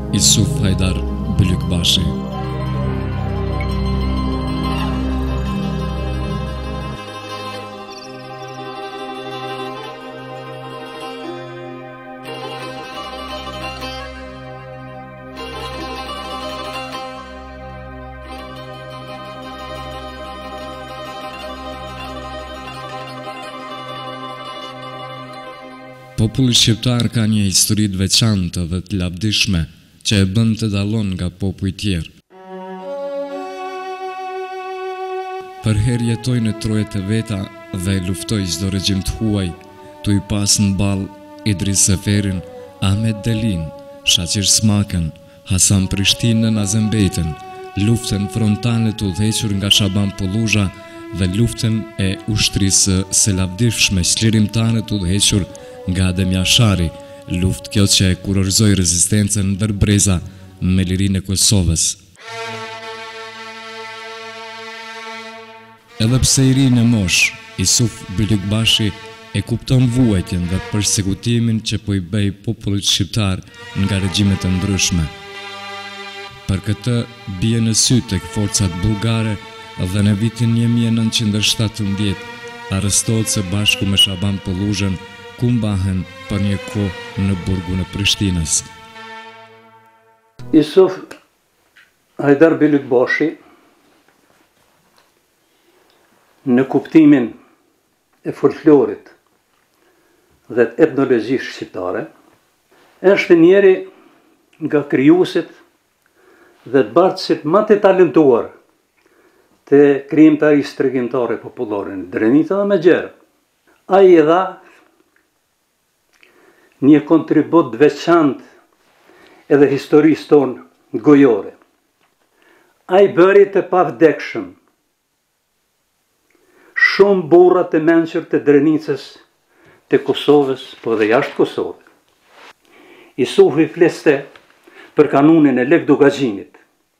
Yusuf Haydar Bülükbaşı. Populli shqiptar ka një histori të veçantë dhe të lavdishme që e bën të dallon nga popujt tjerë. Për herë jetoi në trojet e veta dhe luftoi çdo regjim të huaj, tu i pas në ball Idris Seferin, Ahmet Delin, Shaqir Smakën, Hasan Prishtinën, Azembejtën, luftën frontale të udhëhequr nga Shaban Polluzha dhe luftën e ushtrisë së lavdishme çlirimtare të udhëhequr nga Adem Jashari, luftë kjo që e kurorëzoi rezistencën ndër breza me lirinë e Kosovës. Edhe pse i ri në moshë, Yusuf Bülükbashi e kupton vuajtjen dhe përsekutimin që po i bëj popullit shqiptar nga regjimet e ndryshme. Për këtë bie në sy tek forcat bullgare dhe në vitin 1917 arrestohet së bashku me Shaban Polluzhën, ku mbahen për një kohë në burgun e Prishtinës. Yusuf Haydar Bülükbashi, në kuptimin e folklorit dhe të etnologjisë shqiptare, është njeri nga krijuesit dhe të bartësit më të talentuar të krijimtarisë tregimtare popullore në Drenica dhe më gjerë. Ai i dha një kontribut veçantë edhe historisë tonë gojore. Ai bëri të pavdekshëm shumë burra të mençur të Drenicës, të Kosovës, po dhe jashtë Kosovës. Yusufi fliste për kanunin e Lek Dugaxhinit.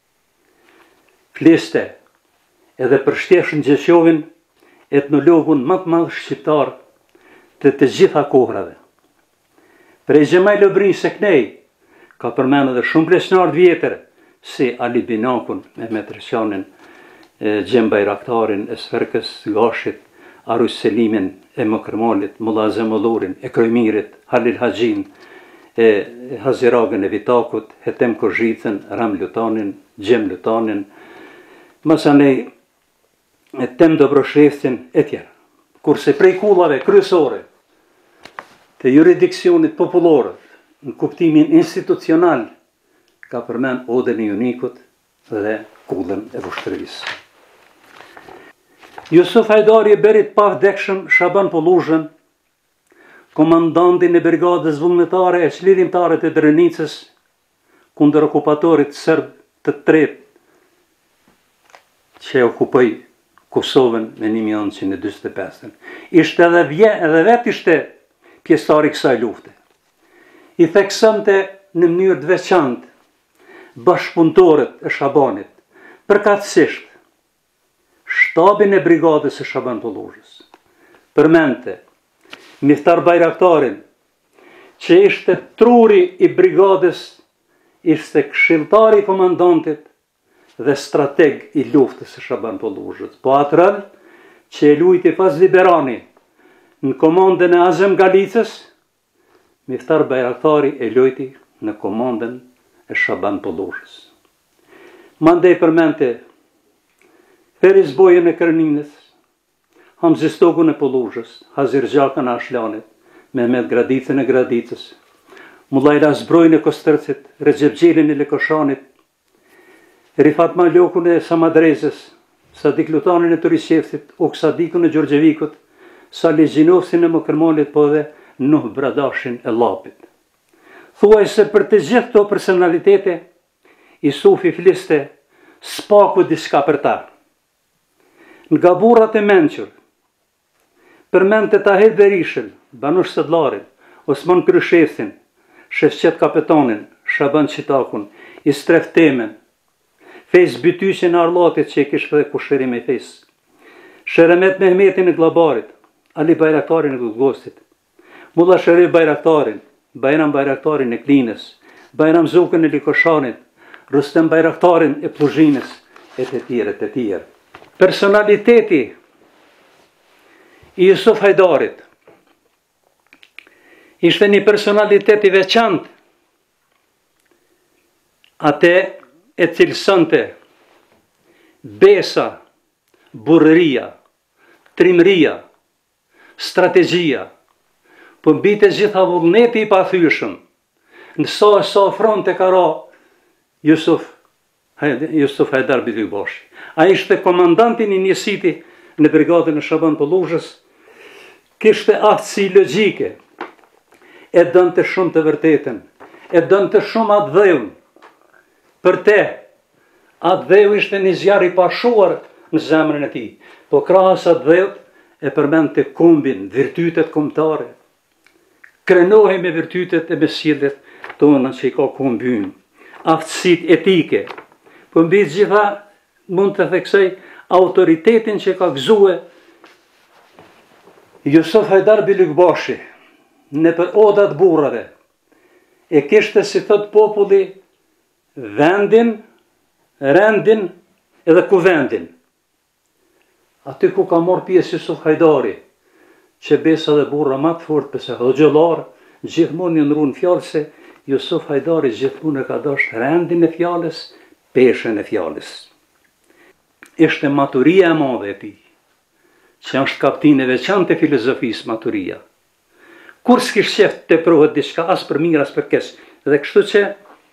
Fliste edhe për Shtjeshin Gjeqovin, etnologun më të madh shqiptar të gjitha kohrave. Prej Xhemaj Lobrin Seknej ka përmenë edhe shumë pleqnar të vjetër, si Ali Binakun, Mehmet Reshanin, Xhem Bajraktarin, Esferkës Gashit, Arus Selimin, e Mokremalit, Mulla Zemullurin, e Krojmirit, Halil Haxhin, e Haziragën e Vitakut, Hetem Kozhicën, Ram Lutanin, Xhem Lutanin, masanej Tem Dobroshreftin, e tjerë. Kurse prej kullave kryesore të juridiksionit popullor në kuptimin institucional ka përmen Odën e Junikut dhe kullën e Vushtërisë. Yusuf Hajdari e bëri të pavdekshëm Shaban Polluzhën, komandantin e brigadës vullnetare e çlirimtare të Drenicës kundër okupatorit serb të tretë që okupoi Kosovën me 1945. Ishte edhe vetë ishte pjesëtar i kësaj lufte. I theksonte në mënyrë të veçantë bashkëpunëtorët e Shabanit, përkatësisht shtabin e brigadës së Shaban Polluzhës. Përmente Miftar Bajraktarin, që ishte truri i brigadës, ishte këshilltari i komandantit dhe strateg i luftës së Shaban Polluzhës. Po atëherë që e luajti Fazli Berani në komandën e Azem Galicës, Miftar Bajraktari e luajti në komandën e Shaban Polluzhës. Mandej përmente Feris Bojën e Kërninës, Hamzi Stokun e Polluzhës, Hazir Gjakën e Ashlanit, Mehmet Gradicën e Gradicës, Mullajla Zbrojnë e Kostërcit, Recep Xhelin e Lekoshanit, Rifat Malokun e Samadrezës, Sadik Lutanin e Turisqevsit, Oksadikun e Gjorgjevikut, Salih Gjinovsin e Mokremalit, po dhe Nuh Bradashin e Lapit. Thuaj se për të gjithë këto personalitete, Yusufi fliste s'paku diçka për ta. Nga burrat e mençur, përmendte Tahir Berishën, Banush Sedllarin, Osman Kryshefsin, Shefqet Kapetanin, Shaban Qitakun, Istref Temen, Fejs Bytyqin e Arllatit që e kishte dhe kushërim e Fejs, Sheremet Mehmetin e Glabarit, Ali Bajraktarin e Guzgosit, Mulla Sherif Bajraktarin, Bajram Bajraktarin e Klinës, Bajram Zukën e Likoshanit, Rustem Bajraktarin e Pluzhinës, e të tjerë, të tjerë. Personaliteti i Jusuf Hajdarit ishte një personalitet i veçantë, atë e cilësonte besa, burëria, trimëria, strategjia, po mbi të gjitha vullneti i pathyeshëm, në sa fronte ka ra Jusuf Hajdar Bylykbashi. Ai ishte komandantin i njësiti në brigadën e Shaban Polluzhës, kishte aftësi logjike, e dënte shumë të vërtetën, e dënte shumë atë dheun. Për te, atë dheu ishte një zjarr i pashuar në zemrën e tij, po krahas atë dheut e përmendte kombin, virtytet kombëtare. Krenohej me virtytet e me sjelljet tona që i ka kombyn, aftësitë etike. Po mbi të gjitha mund të theksoj autoritetin që ka gëzue Jusuf Hajdar Bylykbashi në për odat burrave. E kishte, si thot populli, vendin, rendin edhe kuvendin. Aty ku ka marrë pjesë Jusuf Hajdari, që besa dhe burra më të fortë, pëse hoxhallar, gjithmonë një nërun fjallë se Jusuf Hajdari gjithmonë e ka dashur rendin e fjallës, peshën e fjallës. Ishte maturia e madhe e tij, që është kaptin e veçantë e filozofisë maturia. Kur s'kish qef të prohet diçka, as për mirë, as për keq. Dhe kështu që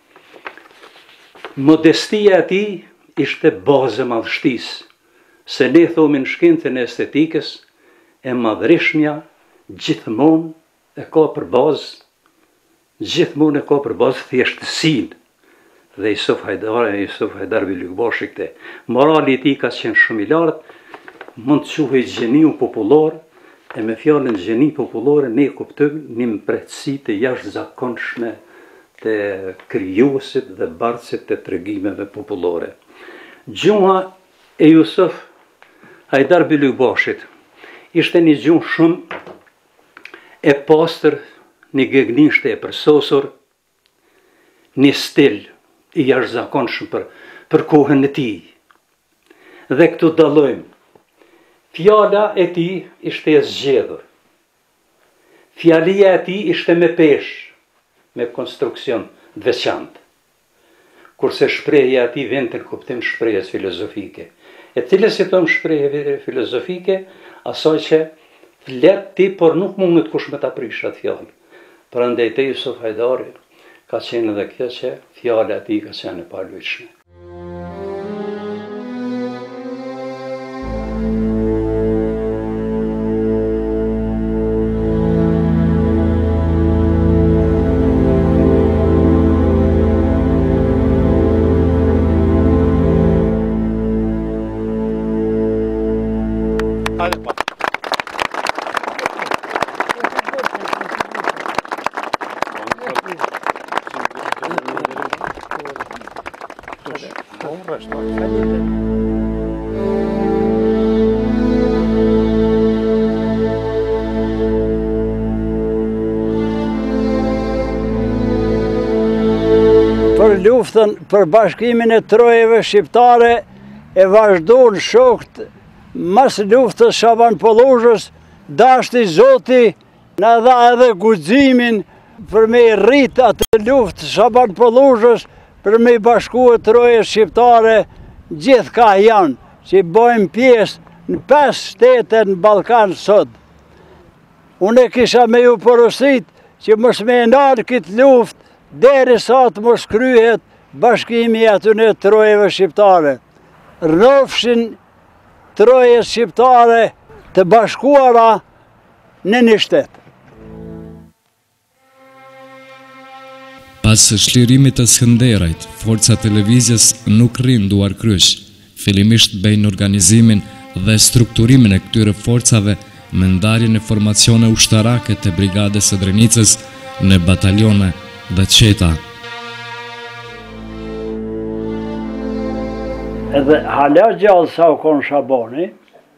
modestia e tij ishte bazë e madhështisë, se ne thomi në shkencën e estetikës, e madhërishmja gjithmonë e ka për bazë, gjithmonë e ka për bazë thjeshtësinë. Dhe Jusuf Hajdar Bylykbashi këte. Morali i tij ka qenë shumë i lartë, mund të quhej gjeniu popullor, e me fjalën gjeni popullore ne kuptojmë një mpretësi të jashtëzakonshme të krijuesit dhe bardhësit të tregimeve popullore. Gjuha e Jusuf Hajdar Bylykbashit ishte një gjuhë shumë e pastër, një gëgnishte e përsosur, një stil i jashtëzakonshëm për kohën e tij. Dhe këtu dallojmë. Fjala e tij ishte e zgjedhur. Fjalia e tij ishte me peshë, me konstruksion të veçantë. Kurse shprehja e tij vjen në kuptim shprehjes filozofike. E cilës si thon shprehje filozofike, asaj që flet ti, por nuk mundet kush me ta prish atë fjalë. Prandaj te Jusuf Hajdari ka qenë edhe kjo që fjala e tij ka qenë e paluajtshme. Për luftën për bashkimin e trojeve shqiptare e vazhdojnë shokët mas luftës Shaban Polluzhës, dashti Zoti na dha edhe guximin për me rrit atë luftë Shaban Polluzhës, për me bashkue troje shqiptare, gjithka janë që bojmë pjesë në 5 shtete në Ballkan sot. Unë kisha me ju porosit që mos me nalë këtë luftë deri sa të mos kryhet bashkimi atyne trojeve shqiptare. Rrofshin troje shqiptare të bashkuara në një shtet. Pas shlirimit të Skënderajt, forca televizjes nuk rrin duar kryq. Fillimisht bëjnë organizimin dhe strukturimin e këtyre forcave me ndarjen e formacione ushtarake të brigadës së Drenicës në batalione dhe qeta. Edhe hala gjallë sa u konë Shabani,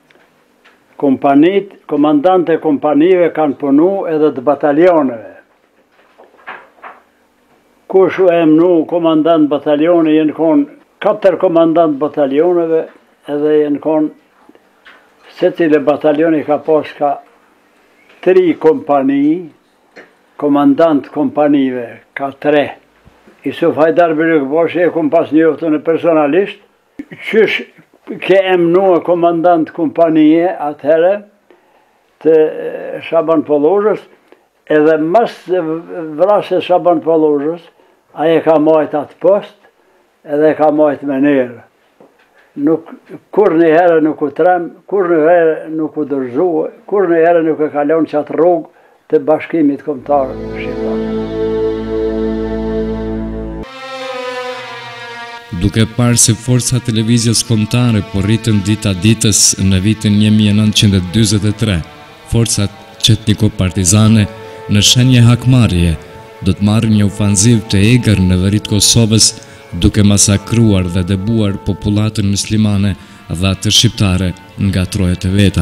komandante e kompanive kanë punu edhe të batalioneve. kush u emnu komandant bataljoni, jenë konë 4 komandant bataljoneve, edhe jenë konë, se cile bataljoni ka pas ka 3 kompani, komandant kompanive ka 3. Isuf Hajdar Bylükbashi e kom pas njoftën e personalisht, qysh ke emnu komandant kompanije atëherë të Shaban Pollozhës, edhe mas vrasjes Shaban Pollozhës, aje ka majt atë post, edhe ka majt me njerë. Kur një herë nuk u trem, kur një herë nuk u dërzuë, kur një herë nuk e kalon qatë rrugë të bashkimit kombëtar shqiptar. Duke parë se forca televizijës kombëtare po rritën dita ditës në vitin 1943, forcat qetniko-partizane në shenje hakmarrje do të marrin një ofanziv të egër në veritë Kosovës, duke masakruar dhe dëbuar popullatën muslimane dhe atë shqiptare nga trojet e veta.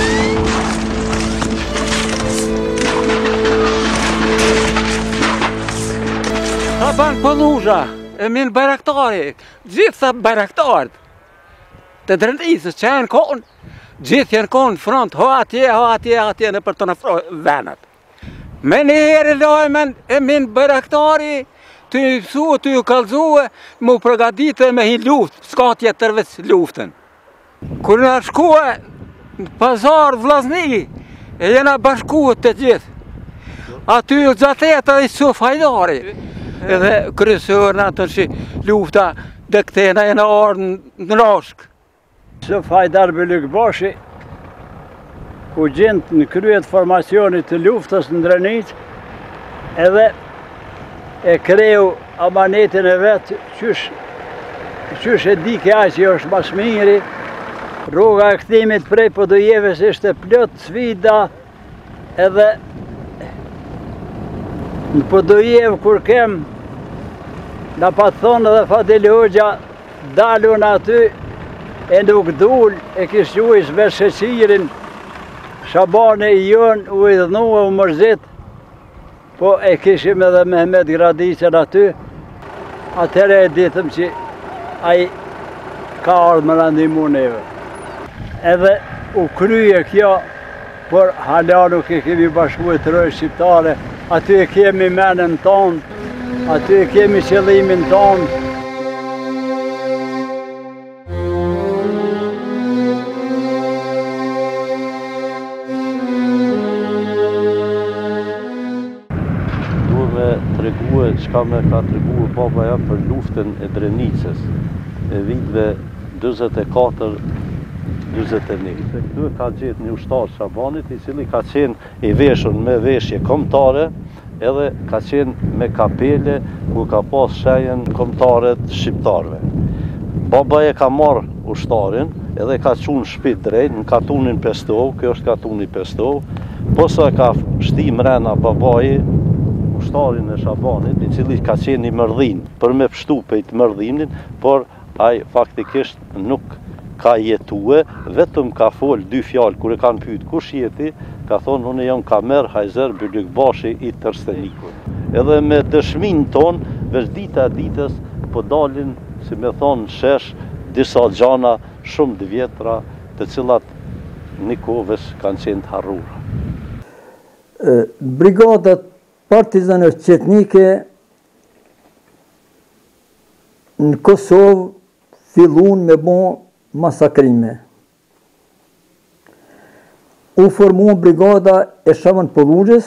Shaban Pollozha, e min bajraktari, gjitha bajraktarët të Drenisës që janë konë, gjithë janë konë front, ho atje në për të nëfroj venët. Me një herë lojmen e min bajraktari, të ju mësua, të ju kalzua, mu përgatitë me hi luft, s'ka tjetër veç luftën. Kër në shkua në pazar Vllazni, e jena bashkuat të gjithë. Aty ju gjatet edhe Isuf Hajdari, edhe kryesor në atër që lufta dhe këtena jena orë në rashk. Isuf Hajdar Bylükbashi u gjendë në kryet formacionit të luftës në Drenicë, edhe e kreu amanetin e vetë, qysh e di kja që është mas miri, rruga e këthimit prej Podujeves ishte plot sfida, edhe në Podujev kur kem, na pa thonë edhe Fadil Hoxha, dalun aty, e nuk dull, e kishë ujës me sheqirin, Shabani i jonë u idhnua u mërzit, po e kishim edhe Mehmet Gradicën aty, atëre e ditëm që ai ka ardhë më në ndihmu neve. Edhe u kryje kjo, por hala nuk e kemi bashku e të rojë shqiptare, aty e kemi menën tonë, aty e kemi qëllimin tonë. Qka me ka treguar baba ja për luftën e Drenicës e vitve 24-21. Këtu ka gjetë një ushtar Shabanit, i cili ka qenë i veshur me veshje kombëtare, edhe ka qenë me kapele ku ka pas shenjën kombëtare të shqiptarve. Baba e ka marrë ushtarin edhe ka qunë shpit drejt në katunin Pestov, kjo është katuni Pestov, posa ka shti mrena babai ushtarin e Shabanit, i cili ka qenë i mërdhin, për me pështu pejt mërdhinin, por ai faktikisht nuk ka jetue, vetëm ka fol 2 fjalë, kur e kanë pyet kush jeti, ka thonë unë jam Kamer Hajzer Bylükbashi i Trstenikut. Edhe me dëshmin ton, veç dita ditës, po dalin, si me thonë shesh, disa gjana shumë të vjetra, të cilat një kohës kanë qenë të harrura. Brigadat partizanës qetnike në Kosovë fillun me bo masakrime. U formu brigada e Shaban Pollozhës,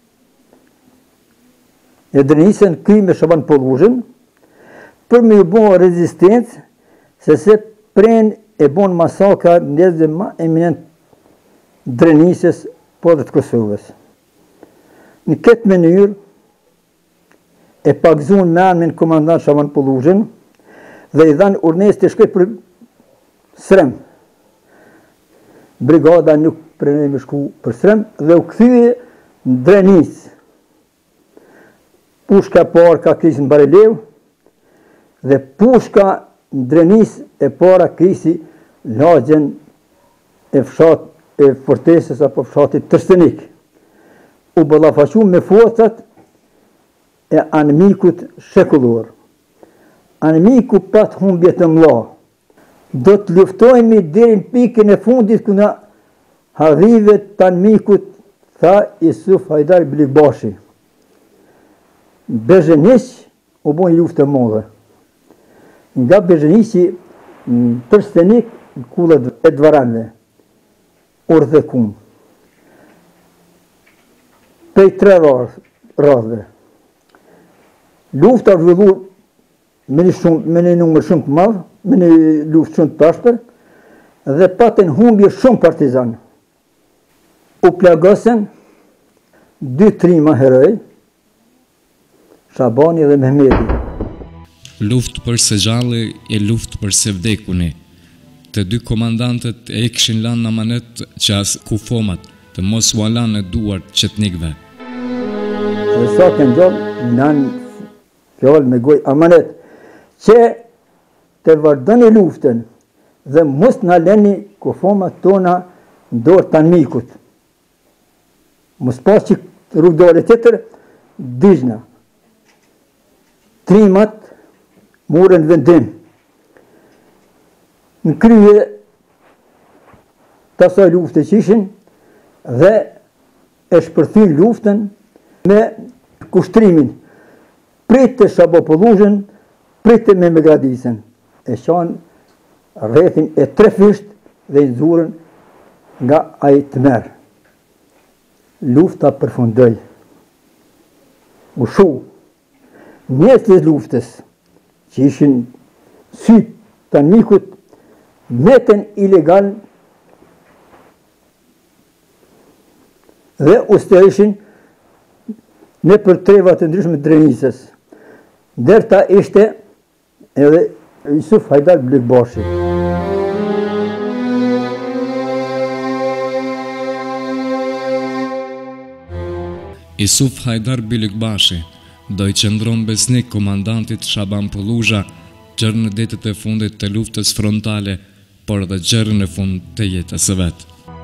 e Drenisën këj me Shaban Pollozhën, për me ju bo rezistencë, se pren e bon masakra njëzë ma eminent Drenisës, po dhe të Kosovës. Në këtë mënyrë e pagzun me anëmin komandant Shaban Pollozhën dhe i dhanë urnes të shkoj për Srem. Brigada nuk prenej me shku për Srem dhe u këthyje në Drenicë. Pushka parë ka krisi në Barilev dhe pushka në Drenicë e para krisi lagjen e fortesës apo fshatit Trstenik. U ballafaqu me forcat e anemikut shekullor. Anemiku pat humbje të mëdha. Do të luftojmë deri në pikën e fundit ku na harrive të anemikut, tha Isuf Hajdar Bilikbashi. Bezheniq u bën luftë e madhe. Nga Bezheniqi në Trstenik, në kullat e Dvaranëve, urdhë kum. Prej 3 radhëve. Lufta zhvillu me një numër shumë të madh, me një luftë shumë të pastër, dhe patën humbje shumë partizan. U plagosën 2 trima heroj, Shabani dhe Mehmeti. Luftë për së gjalli e luftë për së vdekuni. Të 2 komandantët e kishin lanë në amanet që as kufomat të mos u alanë në duart qetnikëve. Dhe sa kënë gjallë, nanë fjallë me goj amanet, që të vazhdoni luftën dhe mos në leni kufomat tona në dorë të anemikut. Mos pas që rrugdore të tërë, dyzna. Trimat murën vendim. Në krye të asaj lufte që ishin dhe e shpërthin luftën me kushtrimin. Pritë të Shabapollushën, pritë me Megradisën. E shanë rrethin e 3 fisht dhe i nxurën nga ai të merë. Lufta përfundoi. U shu. Mjesë luftës, që ishin sytë të anemikut, meten ilegal dhe u stërishin në për treva të ndryshme të Drenisës. Ndërta ishte edhe Isuf Hajdar Bilikbashi. Isuf Hajdar Bilikbashi do i qëndron besnik komandantit Shabapollusha gjërë në ditët e fundit të luftës frontale, por dhe gjërë në fund të jetës së vet.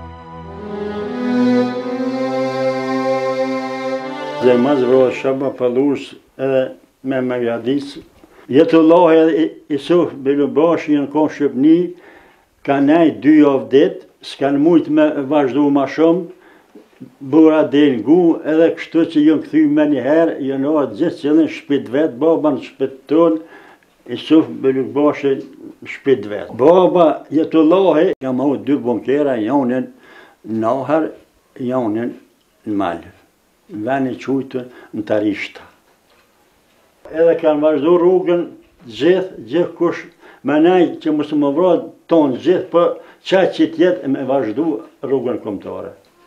Dhe mas vrojë Shabapollush edhe me Megradis. Jetullah e Isuf Bilikbashi në konë Shqipni, ka nejt 2 javë ditë, s'kanë mujtë me vazhdu ma shumë, bura dhe ngu, edhe kështu që jënë këthy me njëherë, jënë oa gjithë që në shpit vetë, baba në shpit tonë, Isuf Bilikbashi në shpit vetë. Baba Jetullahi, ka ma u 2 bunkera, jonën në Nahër, jonën në Malë, veni qujtën në Tarishta. Edhe kanë vazhdu rrugën gjithë kush, me nej që mësë më vrojë tonë gjithë, për qaj që tjetë me vazhdu rrugën kombëtare.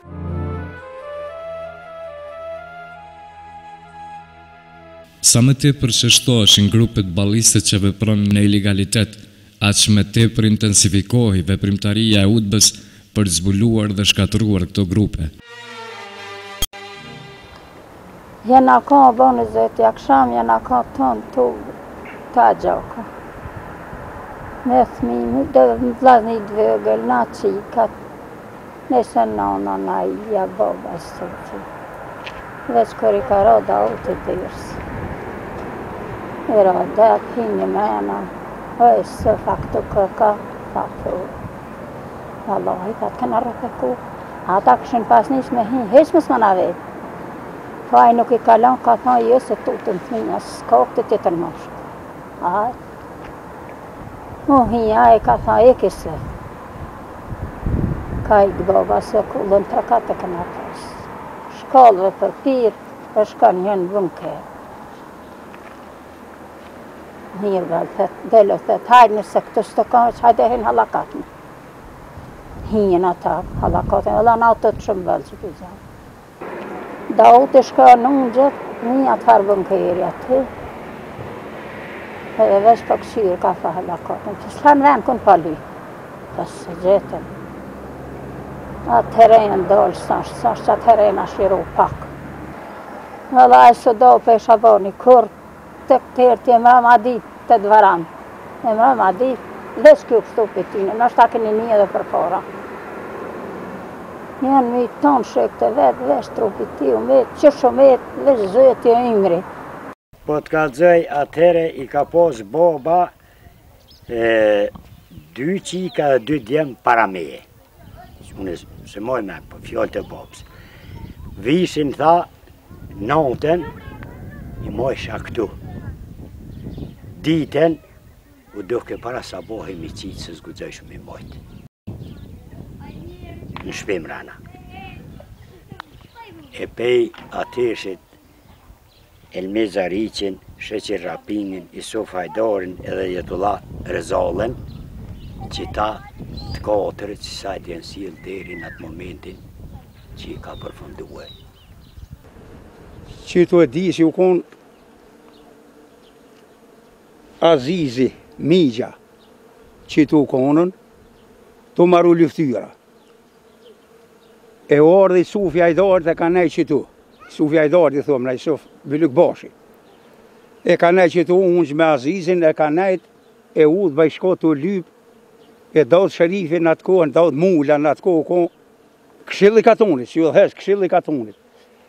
Sa më tepër që shtoheshin grupet balliste që veprojnë në ilegalitet, aq më tepër intensifikohej veprimtaria e UDBA-s për të zbuluar dhe shkatëruar këto grupe. Jena ka bënë zëti aksham, jena ka tonë të ta gjaka. Me thmimi, dhe vlazni 2 vëgël, na qikat, nëse nana na i ja baba së që. Veç kër i ka roda u të dyrës. I roda, pinjë mena, oj së faktu kërka, faktu. Allahi, ka të këna rëpeku. Ata këshin pas njës me hinë, heq mësë më na vetë. Po ai nuk i kalon, ka thonë, jo se tutën të minja, s'ka këtë të të nërmoshë. Mu hinja e ka thonë, e kise. Ka i gbova se kullën të katë e këna pasë. Shkallëve për pirë, e shkan njënë bunker. Njërë dhe të hajnë nëse këtë së të kanë, që hajde hinë halakatën. Hinjën ata halakatën, edhe në ato të shumë vëllë që për zanë. Da u të shka në unë gjithë, një atë farë bunkeri aty. Edhe veç për këshirë ka fa halakatën, që s'lanë venë kënë paly. Pësë gjithën. Atë terejnë dollë, sashtë që atë terejnë ashiru pak. Edhe e së do për Shabani, kur të këtërë të emra ma ditë të Dvaranë. Emra ma ditë, veç kjo kështu për tyne, nështë ta këni një edhe për para. Janë mi tonë shek të vetë, veç trupi ti, që shumë vetë, veç zëtë e imri. Po të kalzoj, atëhere I ka pas baba 2 qika dhe 2 djemë para meje. Unë se moj me, po fjallë të babës. Vishin tha, natën, I mojsha këtu. Ditën, u duke para sabohi mi qitë se zgudzoj shumë I mojtë. Në shpim rana. E pej atëshit, Elmeza Riqin, Sheqir Rapinin, Isuf Hajdarin edhe Jetullah Rezalen, që ta të katërët që sajtë janë silë deri në atë momentin që I ka përfunduar. Qëtu e di si u konë Azizi, Migja, qëtu u konën, të maru luftyra. E ardhe Sufi Hajdarit e ka nej qëtu. Sufi Hajdarit I thomë, Suf Byluk Bashi. E ka nej qëtu unë me Azizin, e ka nejt e udhë bajshko të lyp, e daudh Sherifin në atë kohën, daudh Mula në atë kohë, këshilli katonit, që ju dhesh këshilli katonit.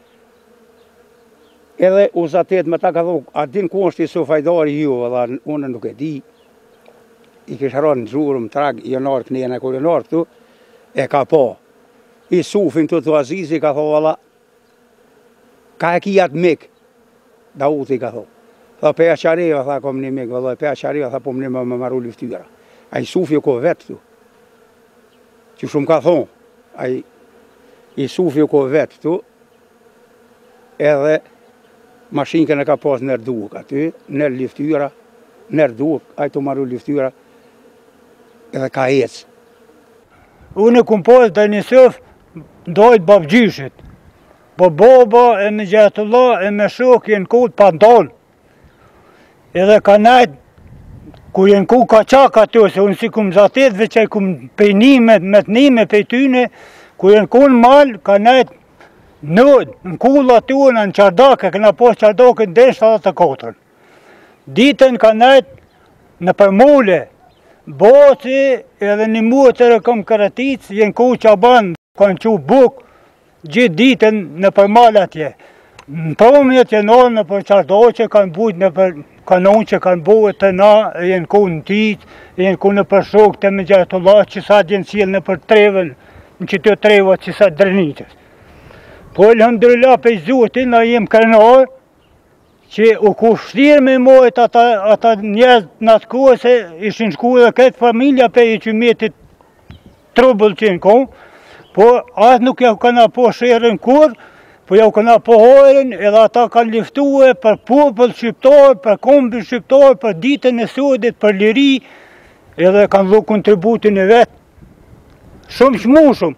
Edhe uzatet me ta ka thonë, a din ku është I Suf Hajdari ju, edhe unë nuk e di, I kishë rënë në zhurëm, trag, jënar kënjën e kërënar këtu, e ka pa. I Sufin të Azizi ka thonë, valla, ka e kijat mik, Dauti ka thonë. Tha, peja qareva, tha, kom një mik, valla, peja qareva, tha, po më një me maru luftyra. A I Sufi ko vetë këtu, që shumë ka thonë, a I Sufi ko vetë këtu, edhe mashinkën e ka pas nër duk aty, nër luftyra, nër duk, a I të maru luftyra, edhe ka ecë. Unë kum pas dhe një sëf, dojt babgjyshit. Po baba e me Gjetullah e me shok jenë ku pa ndalë. Edhe ka najt, ku jenë ku ka qak aty, se unë si kum zatetve që kum pejnime, me të nime pej tyne, ku jenë ku në malë, ka najt në kulla aty unë në qardake, këna pas qardake në desh 74. Ditën ka najt në përmule, boci edhe një muë të rëkëm këratic, jenë ku që banë, kanë që buk, gjithë ditën në përmal atje. Në promjet jenë orë në për qardake, kanë bujt në për kanon që kanë bujt të na, jenë ku në tit, jenë ku në për shok të me Gjetullah, që sa jenë cilë në për treven, në që të trevat që sa drenitës. Po elhamdulillah pej Zotin, na jem krenar, që u kushtirë me mojt ata njerëz në atë kohë, se ishin shku dhe këtë familja pej që metit trubull që në kohë, po atë nuk ja kanë po shërën kur, po ja kanë po hojrën, edhe ata kanë liftue për popull shqiptar, për kombin shqiptar, për ditën e sodit, për liri, edhe kanë dhu kontributin e vetë. Shumë shmushum.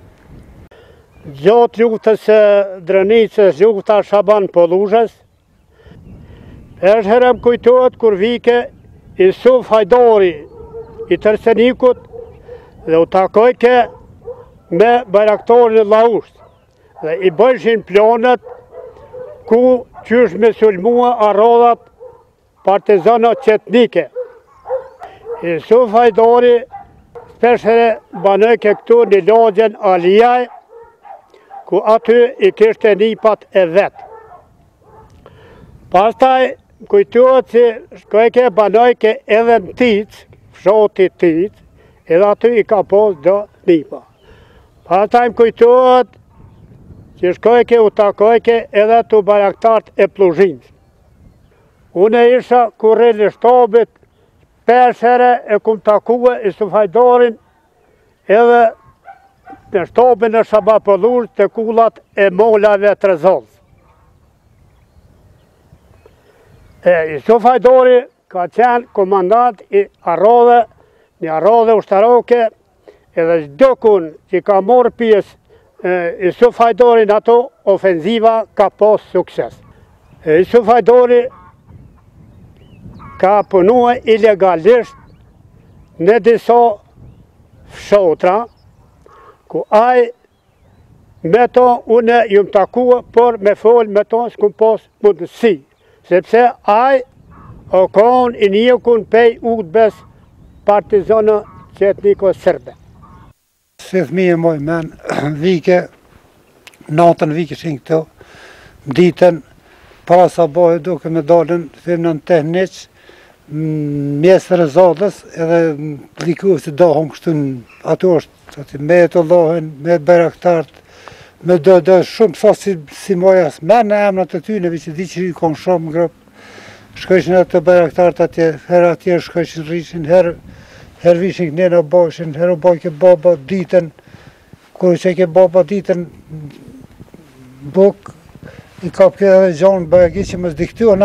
Gjatë luftës së Drenicës, lufta Shaban Polluzhës, është herëm kujtohet kur vike Isuf Hajdari I Tërsenikut dhe u takojke me bajraktarin e Lausht dhe I bëjshin planet ku qysh me sulmua arrodhat partizanat qetnike. Isuf Hajdari speshere banojke këtu një lagjen Alijaj, ku aty I kishte nipat e vetë. Pastaj kujtohet që shkojke banojke edhe në Tic, fshati Tic, edhe aty I ka pas do nipa. Pastaj më kujtohet që shkojke u takojke edhe të baraktart e Pluzhinës. Unë isha kurre në shtabit, 5 herë e kum takue Isuf Hajdarin edhe në shtabin e Shaban Polluzhës të kullat e mollave të rëzallës. Isuf Hajdari ka qenë komandant I arrodhe, një arrodhe ushtaroke, edhe çdo kun që ka morë pjesë Isuf Hajdari në ato ofenziva ka pas sukses. Isuf Hajdari ka punue ilegalisht në disa fshotra, ku aj me to une ju më takua, por me fol me to s'kum pas mundësi, sepse aj o kon I njëkun pej udbes partizanë qetniko sërbe. Si fëmijë moj men, vike, natën vike shin këto, ditën para sabahit duke me dalën femnën tehniq, mjes Rezallës edhe likus të dahon kështu ato është me të Allahin, me Bayraktarët, me do shumë sa si mojas, me në emnat të tyneve që di që i konë shumë grëp, shkojshin atë Bayraktarët atje, herë atje shkojshin rrishin, herë vishin kënena bashin, herë bajke baba ditën, kërë që ke baba ditën, buk, i kap këtë edhe gjanë bëjegi që më zdiktyona,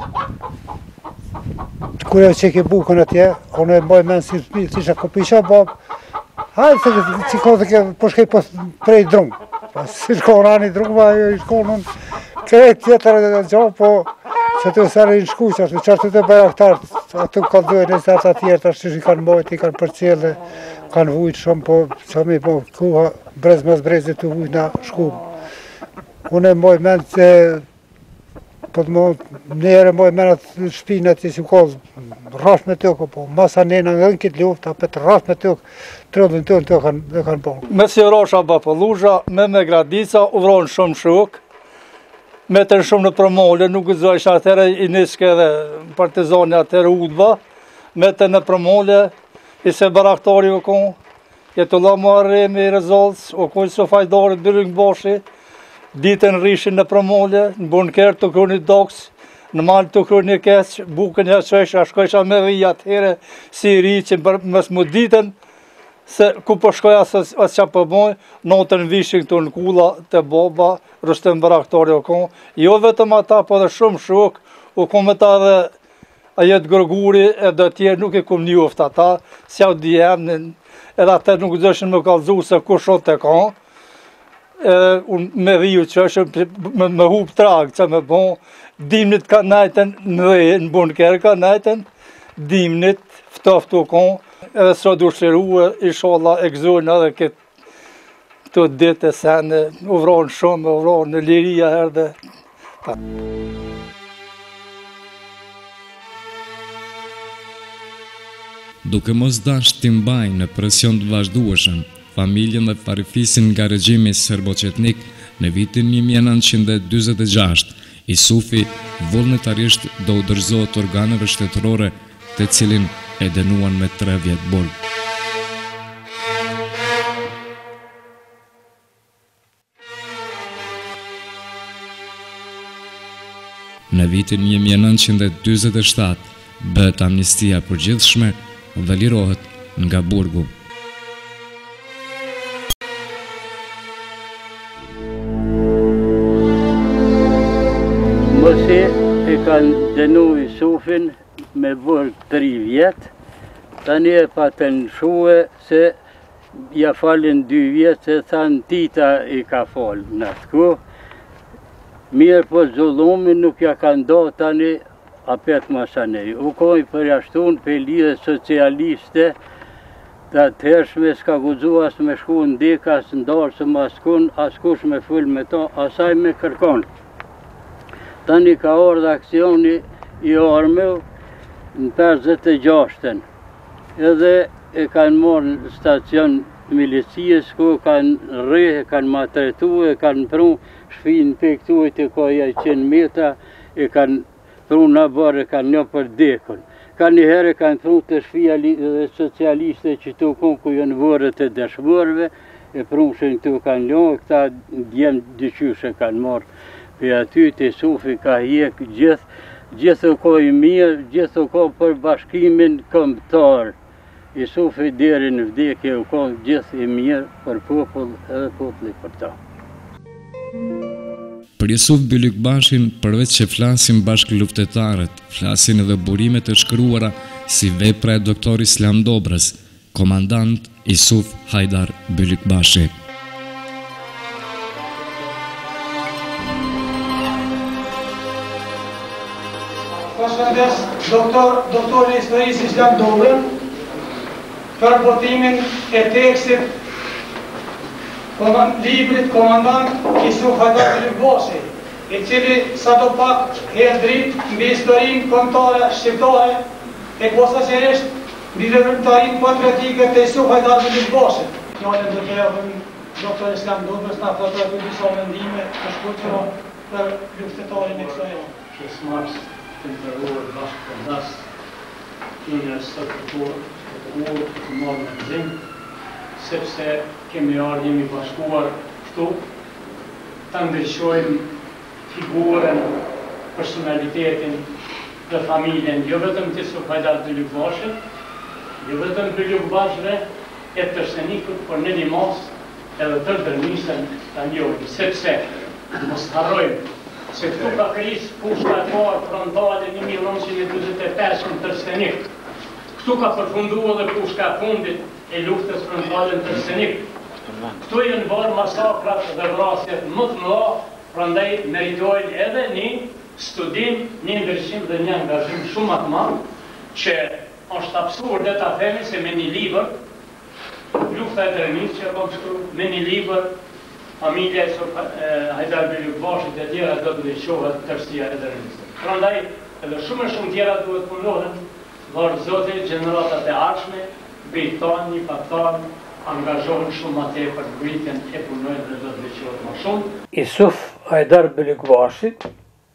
kërë që ke bukën atje, unë e mbaj menë si të tisha kopisha babë, hajtë që ka të ke përshkej prej drungë, si shkonë anë i drungë, i shkonë unë, krejt tjetër e gjanë, po që të sërë i në shku, që ashtu të Bayraktarët, atë ka dojë në zërë atjerë, të ashtu që i kanë mojtë, i kanë përcjellë, kanë vujtë shumë, po që mi po kuha brez mas brezit të vujtë në shku. Unë e mboj menë që, po të njëre mboj menë atë shpinë atë që ka rash me tëkë, po masa nena në në këtë luft, apet rash me tëkë, trëllën të kanë po. Me si Rasha Bapëllusha, me Gradica, u vronë shumë shuk, me të në shumë në Promole, nuk gëzojsh atëre i niske dhe partizani atëre udba, me të në Promole, i se Baraktari u konë, Jetullah Muharremi i Rezallës, u konë së fajdarit Bylyngbashi, ditën rrishin në Promole, në bunker të kërë një doks, në malë të kërë një keq, bukën e qësha, shkojsha me vija të here, si i ri që mësë më ditën, se ku për shkoj asë që përboj, notën vishin këtu në kula të baba, Rustem Baraktari u konë, jo vetëm ata, po dhe shumë shuk, u konë me ta dhe ajet Gërguri, edhe tjerë nuk e kumë njoft ata, si au djemnin, edhe ata nuk dëshin më kalzu se ku shot e ka, unë me viju që është me hup tragë që me bon, dimnit ka najten në bunker ka najten, dimnit ftoftu kon, edhe sot u shliruë, inshallah e gëzojnë edhe këtë ditë e sene, u vronë shumë, u vronë në liria herë dhe. Duke mos dash t'i mbajnë në presion të vazhdueshëm, familjen dhe farifisin nga regjimi serbo-qetnik në vitin 1946, Isufi vullnetarisht do u dorëzohet organeve shtetërore, të cilin e dënuan me 3 vjet bol. Në vitin 1947 bëhet amnistia përgjithshme dhe lirohet nga burgu. Mëse e kanë dënu Isufin me bërë 3 vjetë, tani e pa të nëshue se ja falin 2 vjetë, se thanë tita i ka falë në atë ku. Mirë po zullumi nuk ja kanë do tani apet masanej. U kojë përjashtun për lidhe socialiste, të atërshme s'ka guzu as me shku në dika, as ndarë së maskun, askush me full me to, asaj me kërkon. Tani ka ardhë aksioni i armëv në 56-ën, edhe e kanë morë në stacion milicijës, ku kanë rrë, kanë matretu, e kanë pru shfinë për këtu e të koja 100 metra, e kanë pru në barë, e kanë një për dekën. Ka një herë kanë pru të shfia dhe socialiste që tu konë ku jënë vërët e dëshmërve, e pru shën këtu kanë ljohë, këta djemë dyqyshe kanë morë. Për aty të Isufi ka hjek gjithë ko i mirë, gjithë ko për bashkimin kombëtar. Isufi deri në vdekje u ko gjithë i mirë për popull edhe populli për ta. Për Isuf Bylykbashin, përveç që flasin bashkë luftetarët, flasin edhe burimet e shkruara si vepra e doktor Islam Dobrës, komandant Isuf Hajdar Bylykbashi. Përshëndes doktor e historisë Islam Dobrën për botimin e tekstit librit komandant Isuf Hajdar Bylykbashi, i cili sa do pak herë dritë mbi historinë kombëtare shqiptare e posaçërisht mbi veprimtarinë patriotike të Isuf Hajdar Bylykbashit. Fjallën do të japim doktor Islam Dobrës na fotografi disa mendime të shkurtëra për luftetarin e kësaj. Pjesëmarrës të ndërruar bashkëpunëtas, unë sot të marrë në gëzim, sepse kemi ardhur jemi bashkuar këtu, ta ndryshojmë figurën, personalitetin dhe familjen, jo vetëm të Yusuf Hajdar Bylükbashit, jo vetëm Bylükbashve e Trstenikut, por në një mos edhe të Drnisën ta njohim, sepse mos harrojmë se këtu ka krisë pushka e parë frontale 1945 në Trstenik. Këtu ka përfunduar edhe pushka e fundit e luftës frontale në Trstenik. Këtu janë bërë masakrat dhe vrasjet më të mëdha, prandaj meritojnë edhe një studim, një ndryshim dhe një angazhim shumë më të madh, që është absurde ta themi se me një libër, lufta e Drnisë që kam shkruar, me një libër, familja e Yusuf Hajdar Bylükbashit e tjera do të ndryshohet tërësia e Drnisë. Prandaj edhe shumë tjera duhet punohen, varë Zoti gjeneratat e ardhshme, bejtan një paktan, angazhohen shumë më tepër për ngritjen e punojnë dhe do të ndryshohet më shumë. Yusuf Hajdar Bylükbashit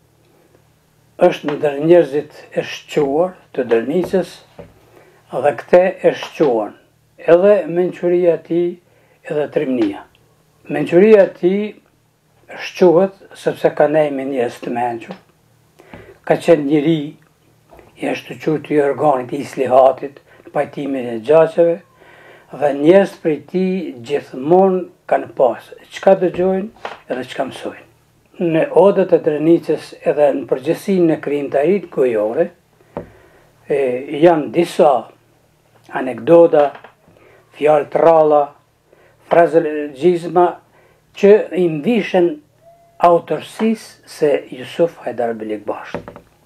është ndër njerëzit e shquar të Drnisës dhe këte e shquan edhe mençuria e tij edhe trimnia. Mençuria e tij shquhet sepse ka nejme njerëz të mençur. Ka qenë njëri i ashtuqut i organit i islihatit në pajtimin e gjaqeve dhe njerëz prej tij gjithmonë kanë pas çka dëgjojnë edhe çka mësojnë. Në odët e Drnisës edhe në përgjithësinë në krijimtaritë gojore janë disa anekdota, fjalë të ralla, frazeologjizma që i mbishen autorësisë se Yusuf Hajdar Bylükbashit.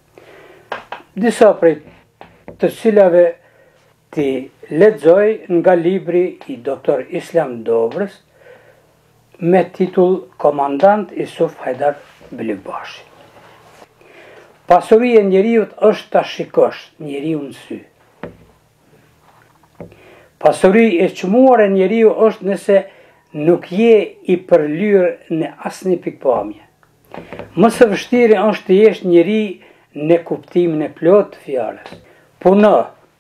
Disa prej të cilave ti lexoj nga libri i doktor Islam Dobrës me titull Komandant Yusuf Hajdar Bylükbashi. Pasuria e njeriut është ta shikosh njeriu në sy. Pasuri e çmuar e njeriu është nëse nuk je i përlyr në asnjë pikpamje. Më së vështirë është të jesh njeri në kuptimin e plot të fjalës. Puno,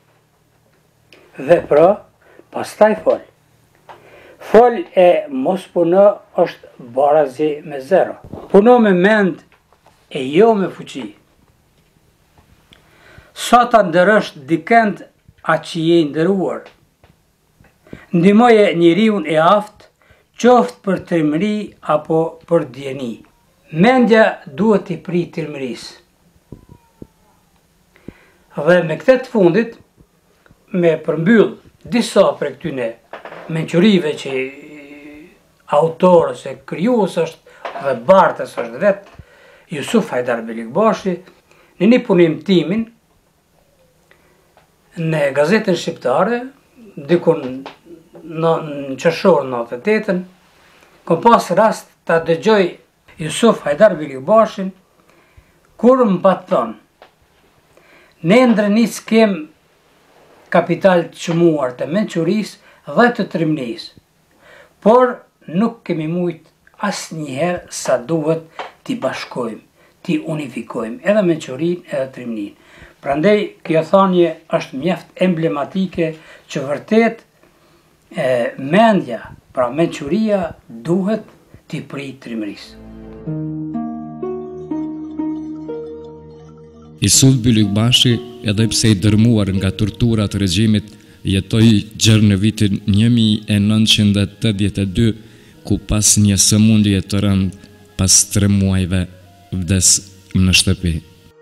vepro, pastaj fol. Fol e mos puno është barazi me zero. Puno me mend e jo me fuqi. Sa ta ndërësh dikend atë që je ndëruar. Ndihmoje njeriun e aftë, qoftë për trimëri apo për djeni. Mendja duhet i pri trimërisë. Dhe me këtë të fundit, me përmbyll disa për këtyne mençurive që autorës e krijues është dhe bartës është vetë Yusuf Hajdar Bylükbashi, në një punim timin në gazetën shqiptare, dikun në qershor 98-ën, kom pas rast ta dëgjoj Yusuf Hajdar Bylükbashin, kur më pat thonë, ne në Drnisë kem kapital të çmuar të mençurisë dhe të trimnisë, por nuk kemi mujt asnjëherë sa duhet t'i bashkojmë, t'i unifikojmë, edhe mençurinë edhe trimninë. Prandaj kjo thënie është mjaft emblematike që vërtet mendja, pra mençuria duhet t'i prit trimërisë. Yusuf Bylükbashi, edhe pse i dërmuar nga torturat e regjimit, jetoi gjërë në vitin 1982, ku pas një sëmundje të rëndë, pas 3 muajve, vdes në shtëpi.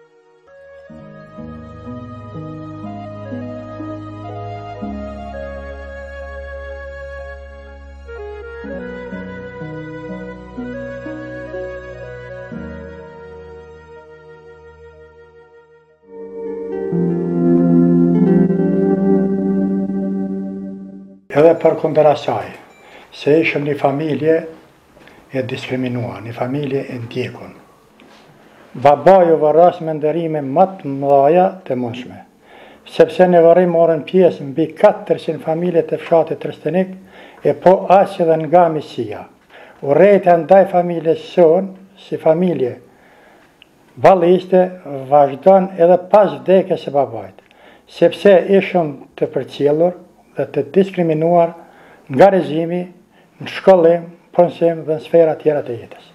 Edhe për kundër asaj, se ishëm një familje e diskriminuar, një familje e ndjekun. Babaju varras me ndërime më të mëdha të mundshme, sepse në varrim morën pjesë mbi 400 familje të fshatit Trstenik, e po aq edhe nga Misia. Urrejtja ndaj familjes son, si familje valliste vazhdon edhe pas vdekjes së babait, sepse ishëm të përcjellur dhe të diskriminuar nga regjimi në shkollim, punësim dhe në sfera tjera të jetës.